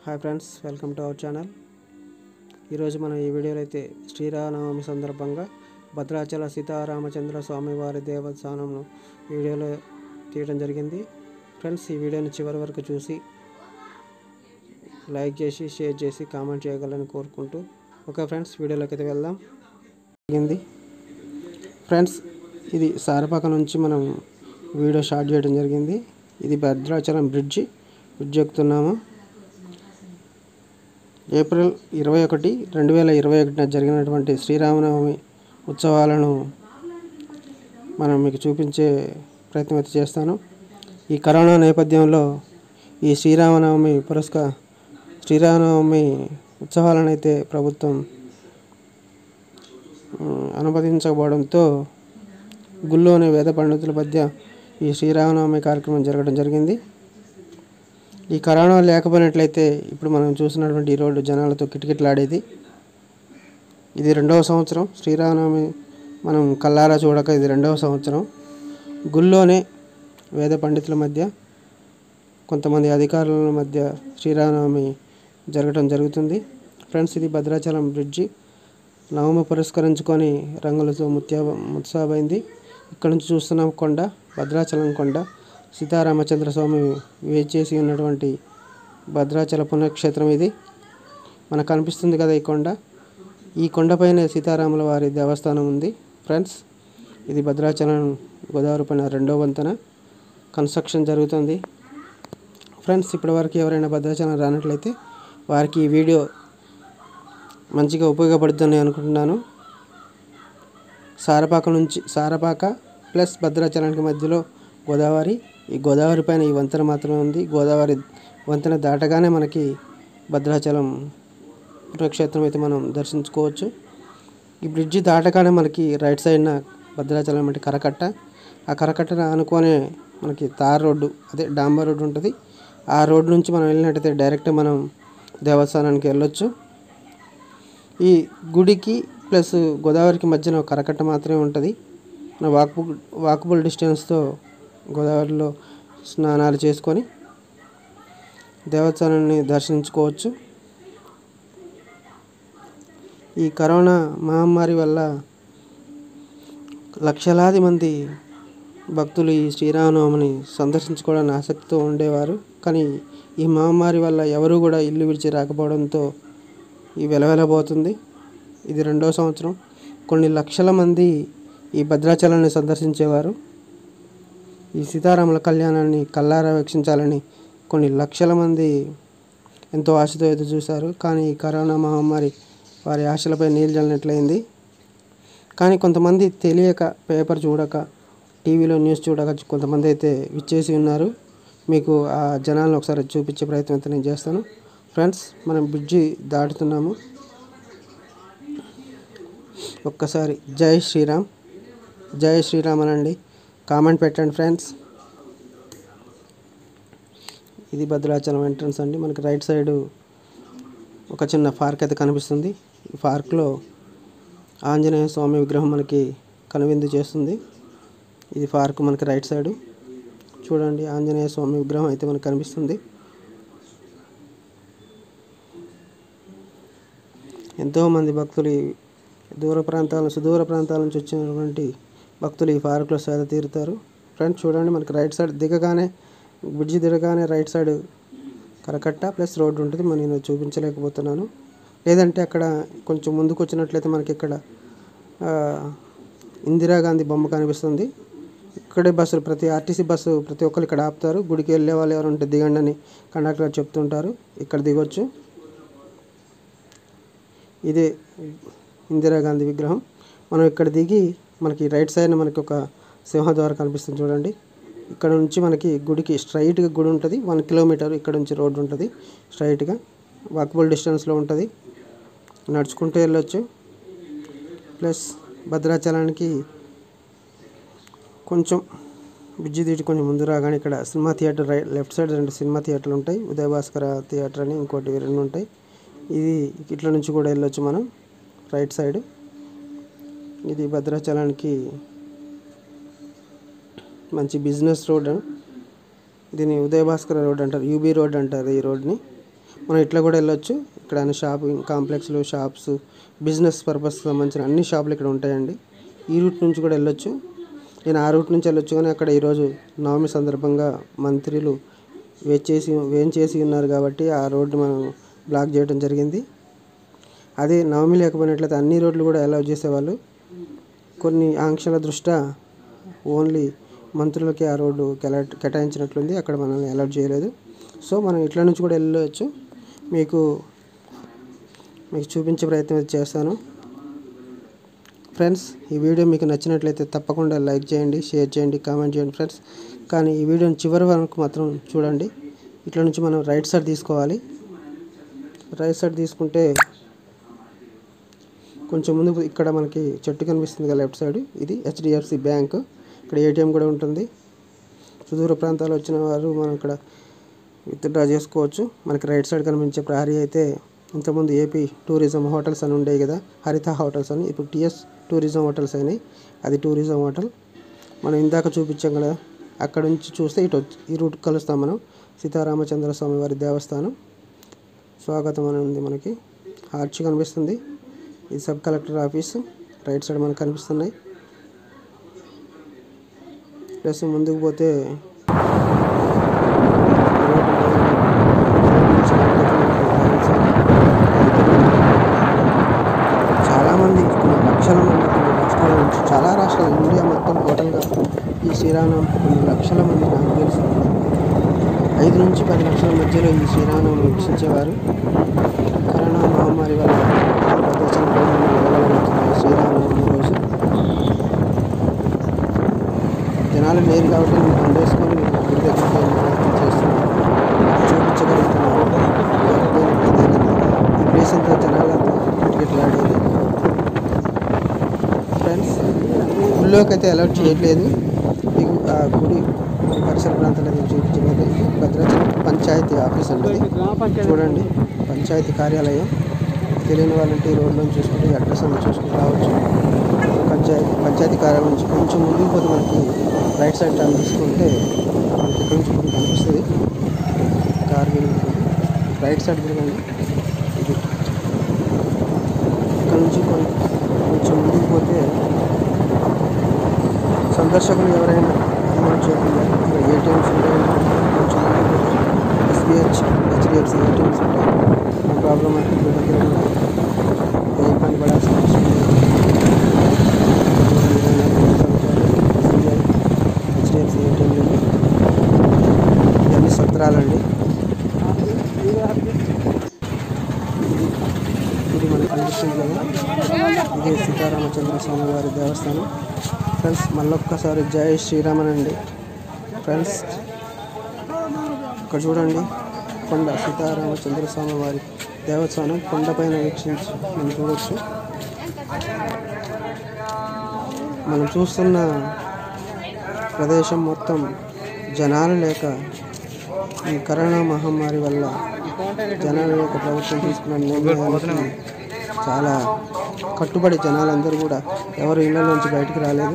Hi friends, welcome to our channel. ఈరోజు మనం ఈ వీడియోలో అయితే శ్రీరామనవమి సందర్భంగా భద్రాచల సీతారామచంద్ర స్వామి వారి దేవస్థానంను వీడియోలో తీయడం జరిగింది. ఫ్రెండ్స్, ఈ వీడియోని చివరి వరకు చూసి లైక్ చేసి షేర్ చేసి కామెంట్ చేయగలని కోరుకుంటూ ఓకే ఫ్రెండ్స్, వీడియోలోకి అయితే వెళ్దాం. ఫ్రెండ్స్, ఇది సారపాక నుంచి మనం వీడియో స్టార్ట్ చేయడం జరిగింది. ఇది భద్రాచలం బ్రిడ్జ్ ఎక్కుతున్నాము. ఏప్రిల్ 21, 2021 జరిగినటువంటి శ్రీరామనవమి ఉత్సవాలను మనం మీకు చూపించే ప్రయత్నం అయితే చేస్తాను. ఈ కరోనా నేపథ్యంలో ఈ శ్రీరామనవమి ఉత్సవాలను అయితే ప్రభుత్వం అనుమతించకపోవడంతో గుళ్ళోని వేద పండితుల మధ్య ఈ శ్రీరామనవమి కార్యక్రమం జరగడం జరిగింది. ఈ కరోనా లేకపోయినట్లయితే ఇప్పుడు మనం చూసినటువంటి ఈ రోడ్డు జనాలతో కిటకిటలాడేది. ఇది 2వ సంవత్సరం శ్రీరామనవమి మనం కల్లారా చూడక ఇది 2వ సంవత్సరం. గుళ్ళోనే వేద పండితుల మధ్య కొంతమంది అధికారుల మధ్య శ్రీరామనవమి జరగడం జరుగుతుంది. ఫ్రెండ్స్, ఇది భద్రాచలం బ్రిడ్జి నవమి పురస్కరించుకొని రంగులతో ముత్సాబైంది. ఇక్కడ నుంచి చూస్తున్నాం కొండ, భద్రాచలం కొండ. సీతారామచంద్ర స్వామి వేచేసి ఉన్నటువంటి భద్రాచల పుణ్యక్షేత్రం ఇది. మనకు కనిపిస్తుంది కదా ఈ కొండ. ఈ కొండపైన సీతారాముల వారి దేవస్థానం ఉంది. ఫ్రెండ్స్, ఇది భద్రాచలం గోదావరి పైన 2వ వంతెన కన్స్ట్రక్షన్ జరుగుతుంది. ఫ్రెండ్స్, ఇప్పటివరకు ఎవరైనా భద్రాచలం రానట్లయితే వారికి ఈ వీడియో మంచిగా ఉపయోగపడుతుందని అనుకుంటున్నాను. సారపాక ప్లస్ భద్రాచలానికి మధ్యలో గోదావరి. ఈ గోదావరి పైన ఈ వంతెన మాత్రమే ఉంది. గోదావరి వంతెన దాటగానే మనకి భద్రాచలం పుణ్యక్షేత్రం అయితే మనం దర్శించుకోవచ్చు. ఈ బ్రిడ్జి దాటగానే మనకి రైట్ సైడ్న భద్రాచలం అంటే కరకట్ట. ఆ కరకట్టను అనుకోనే మనకి తార్ రోడ్డు, అదే డాంబర్ రోడ్డు ఉంటుంది. ఆ రోడ్డు నుంచి మనం వెళ్ళినట్టయితే డైరెక్ట్ మనం దేవస్థానానికి వెళ్ళొచ్చు. ఈ గుడికి ప్లస్ గోదావరికి మధ్యన కరకట్ట మాత్రమే ఉంటుంది. వాకబుల్ డిస్టెన్స్తో గోదావరిలో స్నానాలు చేసుకొని దేవస్థానాన్ని దర్శించుకోవచ్చు. ఈ కరోనా మహమ్మారి వల్ల లక్షలాది మంది భక్తులు ఈ శ్రీరామనవమిని సందర్శించుకోవడానికి ఆసక్తితో ఉండేవారు. కానీ ఈ మహమ్మారి వల్ల ఎవరు కూడా ఇల్లు విడిచి రాకపోవడంతో ఈ వెలవెలబోతుంది. ఇది 2వ సంవత్సరం. కొన్ని లక్షల మంది ఈ భద్రాచలాన్ని సందర్శించేవారు. ఈ సీతారాముల కళ్యాణాన్ని కల్లారా వీక్షించాలని కొన్ని లక్షల మంది ఎంతో ఆశతో ఎదురు చూశారు. కానీ ఈ కరోనా మహమ్మారి వారి ఆశలపై నీళ్ళు చల్లినట్లయింది. కానీ కొంతమంది తెలియక, పేపర్ చూడక, టీవీలో న్యూస్ చూడక కొంతమంది అయితే విచ్చేసి ఉన్నారు. మీకు ఆ జనాలను ఒకసారి చూపించే ప్రయత్నం అయితే నేను చేస్తాను. ఫ్రెండ్స్, మనం బ్రిడ్జి దాటుతున్నాము. ఒక్కసారి జై శ్రీరామ్ అనండి, కామెంట్ పెట్టండి ఫ్రెండ్స్. ఇది భద్రాచలం ఎంట్రన్స్ అండి. మనకి రైట్ సైడ్ ఒక చిన్న పార్క్ అయితే కనిపిస్తుంది. ఈ పార్క్లో ఆంజనేయ స్వామి విగ్రహం మనకి కనువిందు చేస్తుంది. ఇది పార్క్ మనకి రైట్ సైడ్ చూడండి. ఆంజనేయ స్వామి విగ్రహం అయితే మనకు కనిపిస్తుంది. ఎంతోమంది భక్తులు సుదూర ప్రాంతాల నుంచి వచ్చినటువంటి భక్తులు ఈ పార్క్లో సేద తీరుతారు. ఫ్రెండ్స్, చూడండి, మనకి రైట్ సైడ్ బ్రిడ్జి దిగగానే రైట్ సైడ్ కరకట్ట ప్లస్ రోడ్డు ఉంటుంది. నేను చూపించలేకపోతున్నాను. లేదంటే అక్కడ కొంచెం ముందుకు వచ్చినట్లయితే మనకి ఇక్కడ ఇందిరాగాంధీ బొమ్మ కనిపిస్తుంది. ఇక్కడే బస్సులు, ప్రతి ఆర్టీసీ బస్సు ప్రతి ఒక్కరు ఇక్కడ ఆపుతారు. గుడికి వెళ్ళే వాళ్ళు ఎవరు ఉంటే దిగండి అని కండక్టర్ చెప్తుంటారు. ఇక్కడ దిగొచ్చు. ఇదే ఇందిరాగాంధీ విగ్రహం. మనం ఇక్కడ దిగి మనకి రైట్ సైడ్ మనకి ఒక సింహద్వారం కనిపిస్తుంది చూడండి. ఇక్కడ నుంచి మనకి గుడికి స్ట్రైట్గా గుడి ఉంటుంది. 1 కిలోమీటర్ ఇక్కడ నుంచి రోడ్డు ఉంటుంది. స్ట్రైట్గా వాకబుల్ డిస్టెన్స్లో ఉంటుంది. నడుచుకుంటూ వెళ్ళొచ్చు. ప్లస్ భద్రాచలానికి కొంచెం బ్రిడ్జి దీటి కొంచెం ముందు రాగానే ఇక్కడ cinema theatre left side 2 cinema థియేటర్లు ఉంటాయి. ఉదయ భాస్కర థియేటర్ అని ఇంకోటి 2 ఉంటాయి. ఇది ఇట్ల నుంచి కూడా వెళ్ళొచ్చు మనం రైట్ సైడ్. ఇది భద్రాచలానికి మంచి బిజినెస్ రోడ్. దీన్ని ఉదయ భాస్కర్ రోడ్ అంటారు, యూబీ రోడ్ అంటారు ఈ రోడ్ని. మనం ఇట్లా కూడా వెళ్ళొచ్చు. ఇక్కడ అన్ని షాపింగ్ కాంప్లెక్స్లు, షాప్స్, బిజినెస్ పర్పస్కి సంబంధించిన అన్ని షాపులు ఇక్కడ ఉంటాయండి. ఈ రూట్ నుంచి కూడా వెళ్ళొచ్చు. నేను ఆ రూట్ నుంచి వెళ్ళొచ్చు, కానీ అక్కడ ఈరోజు నవమి సందర్భంగా మంత్రులు వేంచేసి ఉన్నారు కాబట్టి ఆ రోడ్డు మనం బ్లాక్ చేయడం జరిగింది. అదే నవమి లేకపోయినట్లయితే అన్ని రోడ్లు కూడా అలౌ చేసేవాళ్ళు. కొన్ని ఆంక్షల దృష్ట్యా ఓన్లీ మంత్రులకి ఆ రోడ్డు కేటాయించినట్లుంది, అక్కడ మనల్ని అలౌ చేయలేదు. సో మనం ఇట్లా నుంచి కూడా వెళ్ళవచ్చు. మీకు చూపించే ప్రయత్నం చేస్తాను. ఫ్రెండ్స్, ఈ వీడియో మీకు నచ్చినట్లయితే తప్పకుండా లైక్ చేయండి, షేర్ చేయండి, కామెంట్ చేయండి ఫ్రెండ్స్. కానీ ఈ వీడియోని చివరి వరకు మాత్రం చూడండి. ఇట్లా నుంచి మనం రైట్ సైడ్ తీసుకోవాలి. రైట్ సైడ్ తీసుకుంటే కొంచెం ముందు ఇక్కడ మనకి చెట్టు కనిపిస్తుంది కదా లెఫ్ట్ సైడ్, ఇది HDFC బ్యాంక్. ఇక్కడ ATM కూడా ఉంటుంది. సుదూర ప్రాంతాలు వచ్చిన వారు మనం ఇక్కడ విత్డ్రా చేసుకోవచ్చు. మనకి రైట్ సైడ్ కనిపించే ప్రహరీ అయితే ఇంతకుముందు AP టూరిజం హోటల్స్ అని ఉండేవి కదా, హరిత హోటల్స్ అని, ఇప్పుడు TS టూరిజం హోటల్స్ అయినాయి. అది టూరిజం హోటల్. మనం ఇందాక చూపించాం కదా, అక్కడ నుంచి చూస్తే ఇటు ఈ రూట్ కలుస్తాం మనం. సీతారామచంద్ర స్వామి వారి దేవస్థానం స్వాగతం అని ఉంది. మనకి ఆర్చ్ కనిపిస్తుంది. ఇది sub collector office right side మనకు కనిపిస్తున్నాయి. ప్లస్ ముందుకు పోతే చాలామంది, కొన్ని లక్షల మంది, కొన్ని రాష్ట్రాల నుంచి, చాలా రాష్ట్రాలు, ఇండియా మొత్తం టోటల్గా ఈ శ్రీరామనవమి కొన్ని లక్షల మంది, నాకు తెలిసి 5 నుంచి 10 లక్షల మధ్యలో ఈ శ్రీరామనవమి వీక్షించేవారు. కరోనా మహమ్మారి వల్ల శ్రీరామనవమి రోజు జనాలు లేరు కాబట్టి నేను బండేసుకొని గుడి దగ్గరికి ప్రయత్నం చేస్తున్నాను, చూపించగలుగుతున్నాను. ఈ ప్లేస్ అంతా జనాలంతా కిటకిటలాడేది. ఫ్రెండ్స్, గుడిలోకి అయితే అలౌట్ చేయట్లేదు. మీకు ఆ గుడి పరిసర ప్రాంతాలను చూపించలేదు. భద్రాచలం పంచాయతీ ఆఫీస్ అండి, చూడండి, పంచాయతీ కార్యాలయం. తెలియని వాళ్ళంటే ఈ రోడ్లో చూసుకుంటే అడ్రస్ అని చూసుకుంటూ రావచ్చు. పంచాయతీ కార్యాలయం నుంచి కొంచెం ముందుకు పోతే మనకి రైట్ సైడ్ టర్న్ తీసుకుంటే మనకి ఇక్కడ నుంచి మనకి కనిపిస్తుంది కార్గిల్. రైట్ సైడ్ తిరగండి. ఇది ఇక్కడ నుంచి కొంచెం ముందుకు పోతే సందర్శకులు ఎవరైనా అమౌంట్ చేయకుండా ఇక్కడ ATMs ఉంటాయి. కొంచెం ముందుకు పోతే HDFC ATMs ఉంటాయి. ఆ ప్రాబ్లం అయితే మీ దగ్గర కూడా ఏ ఇబ్బంది పడాల్సిన అవసరం లేదు. HDFC ATMలు ఇవన్నీ సత్రాలండి. ఇది మనకు కనిపిస్తుంది కదా, ఇది సీతారామచంద్ర స్వామి వారి దేవస్థానం. ఫ్రెండ్స్, మళ్ళొక్కసారి జై శ్రీరామనండి. ఫ్రెండ్స్, ఇక్కడ చూడండి, కొండ సీతారామచంద్ర స్వామి వారి దేవస్థానం కొండపైన వీక్షించి మనం చూడవచ్చు. మనం చూస్తున్న ప్రదేశం మొత్తం జనాలు లేక, ఈ కరోనా మహమ్మారి వల్ల జనాలు లేక ప్రభుత్వం తీసుకున్న నిర్ణయానికి చాలా కట్టుబడి జనాలందరూ కూడా ఎవరు ఇళ్ళ నుంచి బయటికి రాలేదు.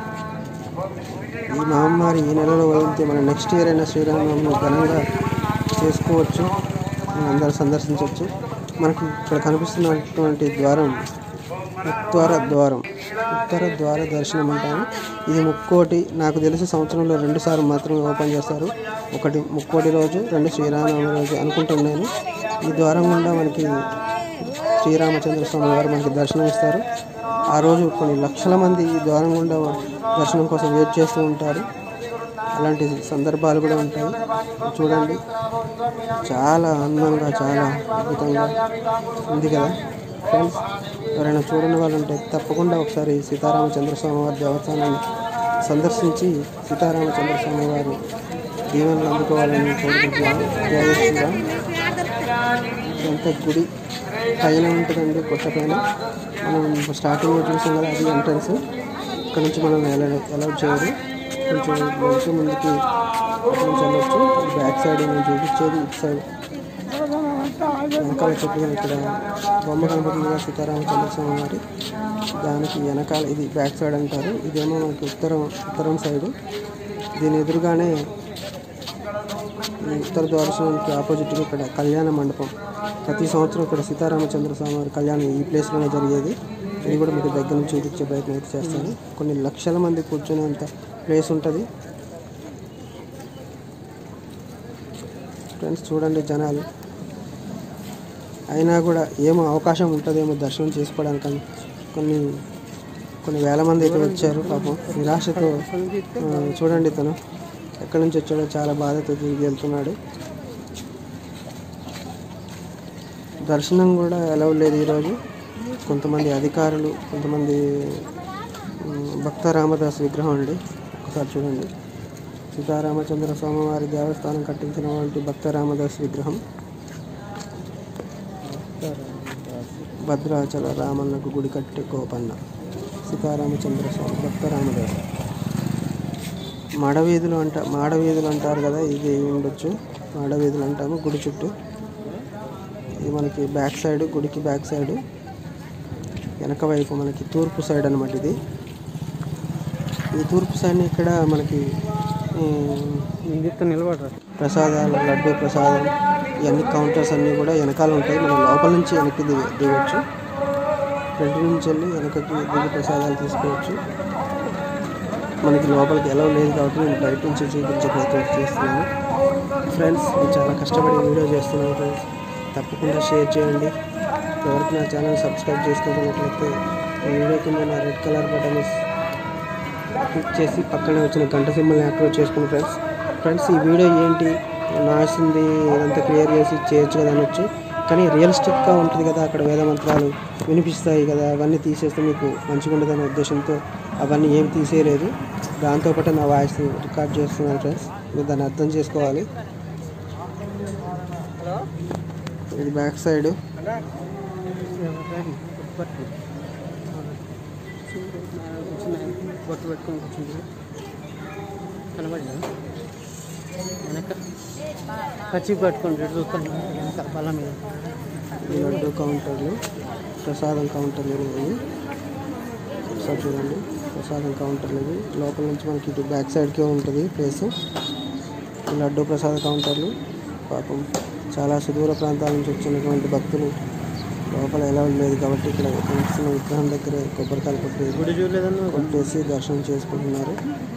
ఈ మహమ్మారి ఈ నెలలో వదిలితే మనం నెక్స్ట్ ఇయర్ అయినా శ్రీరామనవమిని ఘనంగా చేసుకోవచ్చు, అందరూ సందర్శించవచ్చు. మనకి ఇక్కడ కనిపిస్తున్నటువంటి ద్వారం ఉత్తర ద్వార దర్శనం అంటాము. ఇది ముక్కోటి, నాకు తెలిసి సంవత్సరంలో 2 సార్లు మాత్రమే ఓపెన్ చేస్తారు. ఒకటి ముక్కోటి రోజు, 2 శ్రీరామనవమి రోజు అనుకుంటున్నాను. ఈ ద్వారం గుండా మనకి శ్రీరామచంద్ర స్వామి వారు మనకి దర్శనం ఇస్తారు. ఆ రోజు కొన్ని లక్షల మంది ఈ ద్వారం గుండా దర్శనం కోసం వెయిట్ చేస్తూ ఉంటారు. అలాంటి సందర్భాలు కూడా ఉంటాయి. చూడండి, చాలా అందంగా, చాలా అద్భుతంగా ఉంది కదా ఫ్రెండ్స్. ఎవరైనా చూడని వాళ్ళు ఉంటే తప్పకుండా ఒకసారి సీతారామచంద్ర స్వామి వారి దేవస్థానాన్ని సందర్శించి సీతారామచంద్ర స్వామి వారి దీవెనలు అందుకోవాలని కోరుకుంటున్నాను. జై శ్రీరామ్. ఇదంతా గుడి పైన ఉంటుందండి, కొట్ట పైన. మనం స్టార్టింగ్లో చూసాం కదా, అది ఎంట్రన్స్. ఇక్కడ నుంచి మనం అలౌట్ చేయరు. కొంచెం ముందుకి నుంచి వెళ్ళొచ్చు. బ్యాక్ సైడ్ నేను చూపించేది ఇటు సైడ్ వెనకాల చెట్లు. ఇక్కడ బొమ్మ కనబడుతుంది సీతారామచంద్ర స్వామి వారి, దానికి వెనకాల ఇది బ్యాక్ సైడ్ అంటారు. ఇదేమో మనకి ఉత్తరం సైడు. దీని ఎదురుగానే ఉత్తర దర్శనానికి ఆపోజిట్గా ఇక్కడ కళ్యాణ మండపం. ప్రతి సంవత్సరం ఇక్కడ సీతారామచంద్ర స్వామి వారి కళ్యాణం ఈ ప్లేస్లోనే జరిగేది. ఇది కూడా మీకు దగ్గర నుంచి చూపించే ప్రయత్నం అయితే చేస్తాను. కొన్ని లక్షల మంది కూర్చునేంత ప్లేస్ ఉంటుంది ఫ్రెండ్స్. చూడండి జనాలు, అయినా కూడా ఏమో అవకాశం ఉంటుందేమో దర్శనం చేసుకోవడానికి కొన్ని వేల మంది అయితే వచ్చారు. పాపం నిరాశతో చూడండి, తను ఎక్కడి నుంచి వచ్చాడో చాలా బాధతో తిరిగి వెళ్తున్నాడు. దర్శనం కూడా అలౌ లేదు ఈరోజు. కొంతమంది అధికారులు, కొంతమంది భక్త రామదాస్ విగ్రహం అండి. ఒకసారి చూడండి, సీతారామచంద్ర స్వామి వారి దేవస్థానం కట్టించినటువంటి భక్త రామదాస్ విగ్రహం. భద్రాచల రామన్నకు గుడి కట్టే గోపన్న సీతారామచంద్ర స్వామి భక్త రామదాస్. మాడవీధులు అంటారు కదా, ఇది ఉండొచ్చు. మాడవీధులు అంటాము గుడి చుట్టూ. ఇది మనకి బ్యాక్ సైడ్, గుడికి బ్యాక్ సైడ్ వెనక వైపు మనకి తూర్పు సైడ్ అనమాట. ఇది ఈ తూర్పు సైడ్ని ఇక్కడ మనకి ప్రసాదాలు, లడ్డు ప్రసాదం, ఇవన్నీ కౌంటర్స్ అన్నీ కూడా వెనకాల ఉంటాయి. మనం లోపల నుంచి వెనక్కి దిగవచ్చు. ఫ్రంట్ నుంచి వెళ్ళి వెనకకి దిగి ప్రసాదాలు తీసుకోవచ్చు. మనకి లోపలికి ఎలా లేదు కాబట్టి నేను బయట నుంచి చూపించే ప్రయత్నం చేస్తున్నాను ఫ్రెండ్స్. నేను చాలా కష్టపడి వీడియో చేస్తున్నాను ఫ్రెండ్స్. తప్పకుండా షేర్ చేయండి. ఎవరికి నా ఛానల్ సబ్స్క్రైబ్ చేసుకుంటున్నట్లయితే ఈ వీడియో కింద నా రెడ్ కలర్ బటన్ క్లిక్ చేసి పక్కనే వచ్చిన గంట సింబల్ని యాక్టివేట్ చేసుకోండి ఫ్రెండ్స్. ఈ వీడియో ఏంటి నాసింది ఇదంతా క్లియర్ చేసి చేయొచ్చు కదా అనొచ్చు, కానీ రియలిస్టిక్గా ఉంటుంది కదా, అక్కడ వేద మంత్రాలు వినిపిస్తాయి కదా, అవన్నీ తీసేస్తే మీకు మంచిగా ఉండదనే ఉద్దేశంతో అవన్నీ ఏమి తీసేయలేదు. దాంతోపాటు నా వాయిస్ రికార్డ్ చేస్తున్నాను ఫ్రెండ్స్, మీరు దాన్ని అర్థం చేసుకోవాలి. ఇది బ్యాక్ సైడ్. బొట్టు పెట్టుకొని కూర్చుంటుంది కనబడి వెనక కచ్చి పెట్టుకుంటాడు చూస్తాను వెనక బల్ల మీద. ఈ లడ్డు కౌంటర్లు, ప్రసాదం కౌంటర్లు ఇవి. ఒకసారి చూడండి, ప్రసాదం కౌంటర్లు ఇవి. లోపల నుంచి మనకి ఇటు బ్యాక్ సైడ్కే ఉంటుంది ప్లేస్. ఈ లడ్డు ప్రసాద కౌంటర్లు. పాపం చాలా సుదూర ప్రాంతాల నుంచి వచ్చినటువంటి భక్తులు లోపల ఎలా లేదు కాబట్టి ఇక్కడ కనిపిస్తున్న విగ్రహం దగ్గర కొబ్బరికాయలు కొట్టేసి దర్శనం చేసుకుంటున్నారు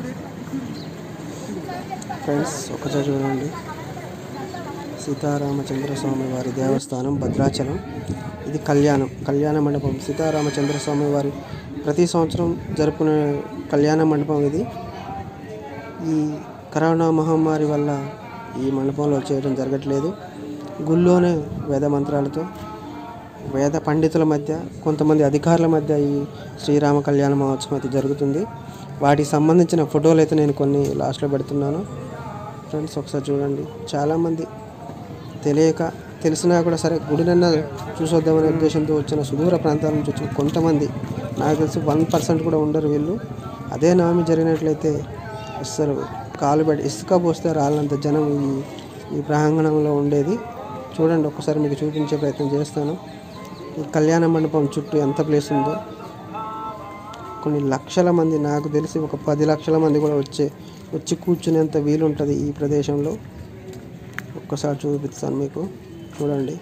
ఫ్రెండ్స్. ఒకసారి చూడండి, సీతారామచంద్ర స్వామి వారి దేవస్థానం భద్రాచలం. ఇది కళ్యాణ మండపం. సీతారామచంద్ర స్వామి వారి ప్రతి సంవత్సరం జరుపుకునే కళ్యాణ మండపం ఇది. ఈ కరోనా మహమ్మారి వల్ల ఈ మండపంలో చేయడం జరగట్లేదు. గుళ్ళోనే వేద మంత్రాలతో వేద పండితుల మధ్య, కొంతమంది అధికారుల మధ్య ఈ శ్రీరామ కళ్యాణ మహోత్సవం అయితే జరుగుతుంది. వాటికి సంబంధించిన ఫోటోలు అయితే నేను కొన్ని లాస్ట్లో పెడుతున్నాను ఫ్రెండ్స్. ఒకసారి చూడండి, చాలామంది తెలిసినా కూడా సరే గుడినన్నా చూసొద్దామనే ఉద్దేశంతో వచ్చిన సుదూర ప్రాంతాల నుంచి వచ్చిన కొంతమంది, నాకు తెలిసి 1% కూడా ఉండరు వీళ్ళు. అదే నవమి జరిగినట్లయితే అస్సలు కాలు పెట్టి ఇసుక పోస్తే రాళ్ళంత జనం ఈ ప్రాంగణంలో ఉండేది. చూడండి, ఒక్కసారి మీకు చూపించే ప్రయత్నం చేస్తాను. ఈ కళ్యాణ మండపం చుట్టూ ఎంత ప్లేస్ ఉందో. కొన్ని లక్షల మంది, నాకు తెలిసి ఒక 10 లక్షల మంది కూడా వచ్చి కూర్చునేంత వీలు ఉంటుంది ఈ ప్రదేశంలో. ఒక్కసారి చూపిస్తాను మీకు, చూడండి.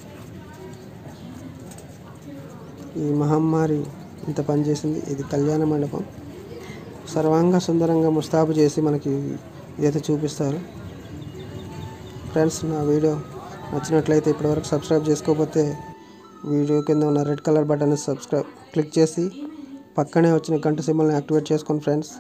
ఈ మహమ్మారి ఇంత పనిచేసింది. ఇది కళ్యాణ మండపం. సర్వాంగ సుందరంగా ముస్తాబు చేసి మనకి ఇదైతే చూపిస్తారు ఫ్రెండ్స్. నా వీడియో నచ్చినట్లయితే ఇప్పటివరకు సబ్స్క్రైబ్ చేసుకోకపోతే వీడియో కింద ఉన్న రెడ్ కలర్ బటన్ క్లిక్ చేసి పక్కనే వచ్చిన గంట సింబల్ని యాక్టివేట్ చేసుకోండి ఫ్రెండ్స్.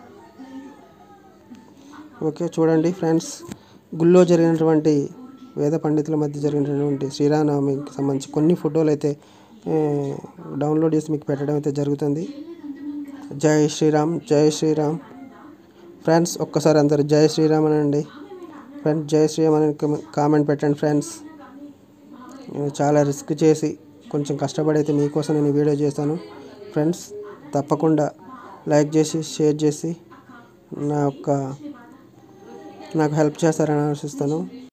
ఓకే, చూడండి ఫ్రెండ్స్, గుళ్ళో జరిగినటువంటి వేద పండితుల మధ్య జరిగినటువంటి శ్రీరామనవమికి సంబంధించి కొన్ని ఫోటోలు అయితే డౌన్లోడ్ చేసి మీకు పెట్టడం అయితే జరుగుతుంది. జై శ్రీరామ్, జై శ్రీరామ్ ఫ్రెండ్స్. ఒక్కసారి అందరు జై శ్రీరామ్ అనండి ఫ్రెండ్స్. జై శ్రీరామ్ అని కామెంట్ పెట్టండి ఫ్రెండ్స్. నేను చాలా రిస్క్ చేసి కొంచెం కష్టపడి అయితే మీకోసం నేను వీడియో చేస్తాను ఫ్రెండ్స్. తప్పకుండా లైక్ చేసి షేర్ చేసి నాకు హెల్ప్ చేస్తారని ఆశిస్తాను.